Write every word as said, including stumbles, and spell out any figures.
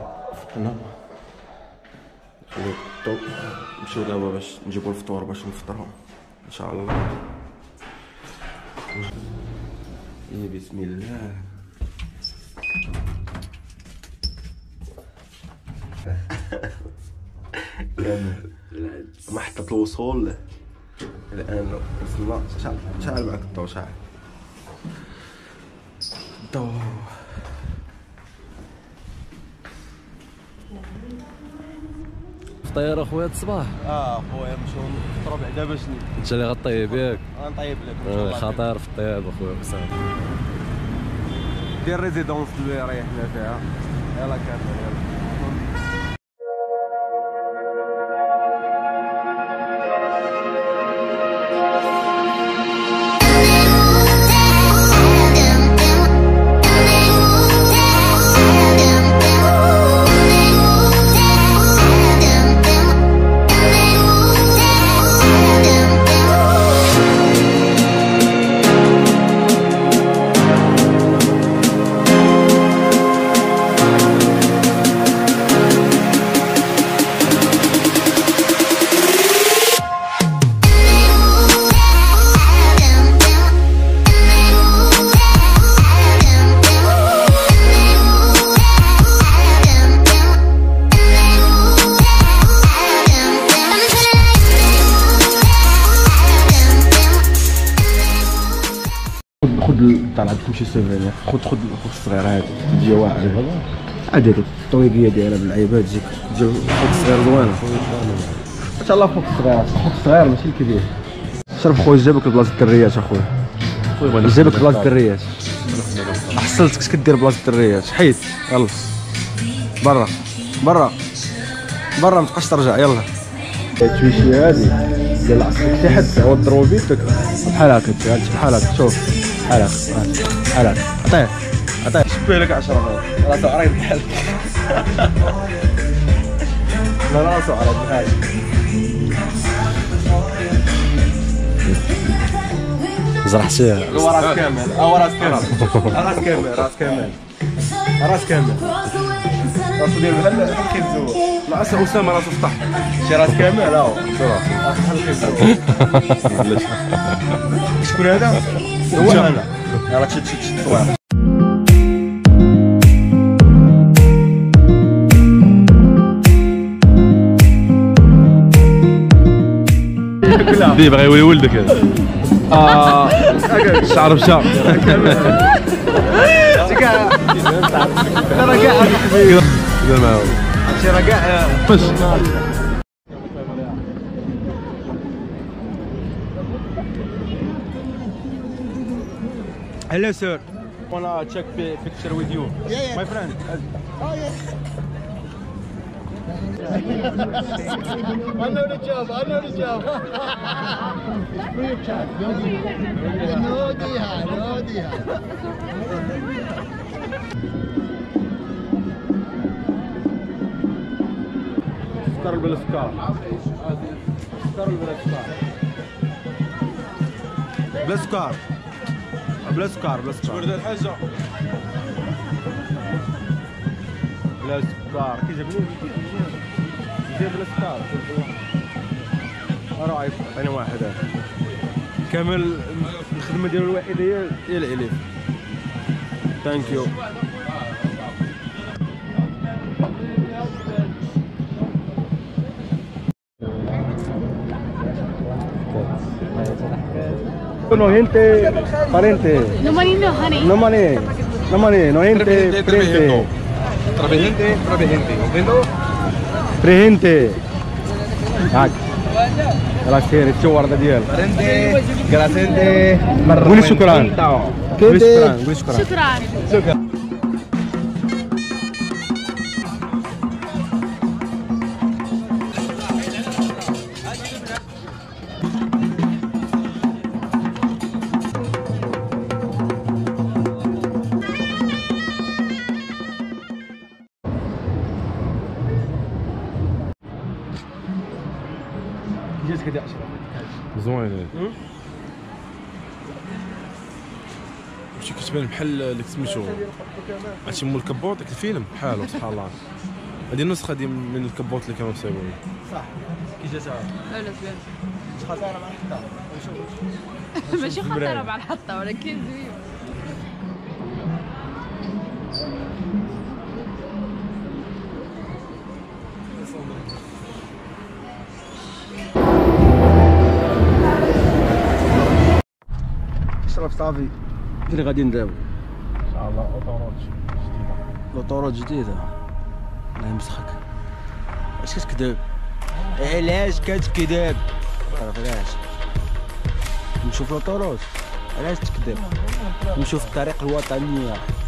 فقنا خليو الضو، نمشيو دابا باش نجيبو الفطور باش نفطرو ان شاء الله. يا بسم الله. الآن محطة الوصول الآن وصلنا. شعل شعل معك الضو، شعل الضو. فطير اخويا الصباح. اه خويا نمشيو نفطرو بعدا باش انت اللي غطيب ياك؟ غنطيب لك ان شاء آه الله. خطير في الطياب اخويا بصح. دير ريزيدونس اللي ريحنا فيها. يلا كامل يلا. خذ طلعت لكم شي سوفينير. خذ خذ خذ الصغير هذا تجي واعر عادي هذيك الطويقيه ديالها بالعيبات تجيك تجي خوك الصغير زوينه ان شاء الله. خوك الصغير خوك الصغير ماشي الكبير. شرف خويا جابك لبلاصه الدريات اخويا. خويا جابك لبلاصه الدريات. حصلتك اش كدير بلاصه الدريات؟ حيد يلا برا برا برا ما تبقاش ترجع يلا. التويشيه هذه ديال العصر حتى حد هو ضربو بيدك بحال هكا بحال هكا شوف بحال هكا بحال هكا عطيه عطيه شبه لك عشرة راسو عريض بحالك. لا راسو عريض بحالك. زرحتيه هو راس كامل هو راس كامل راس كامل راس كامل راس كامل راسو ديال بحال بحال الخنزور. لا اصلا اسامه راسو فتح شي راس كامل ها هو بحال الخنزور. شكون هذا؟ هو انا. يلاه تشد تشد تشد صوير. دي بغا يولي ولدك هذا. اه الشعر بشعر. كاع راه كاع قال معاهم شي راه كاع فاش Hello, sir. Wanna check picture with you? Yeah, yeah. My friend. Oh, yes. I know the job. I know the job. It's free of charge. No diha. No diha. No diha. سكر بلا سكر. سكر بلا سكر. بلا سكر. بلا سكر بلا سكر. شكون الحاجة؟ بلا سكر. كي جابني جاب بلا سكر. راه عطيني واحد هذا. كامل الخدمة ديالو الوحيدة هي هي العليف. ثانك يو. No gente, parente. No money, no honey. No money, no money, no gente, frente. Trabajante, trabajante. ¿Vendo? Frente. هاك. راك سير الشوار ديال. Parente, grasente, قولي شكرا. قولي شكرا، قولي شكرا. شكرا. شكرا. جاتك هذه عشرة زوين. شي كتبان بحال داك سميتو هادشي مول الكبوط داك الفيلم بحالو سبحان الله. هذه النسخه دي من الكبوت اللي كانوا صايبوا لي. صح كي جاتها لا لا زوين. خطيره مع الحطه ماشي خطيره مع الحطه ولكن زوين. شرب صافي فين غادي نداوي ان شاء الله اوتوروت جديده. لوطوروت جديده الله يمسخك. اش كتكذب علاش كتكذب عرف علاش نشوف لوطوروت علاش تكذب نشوف الطريق الوطنيه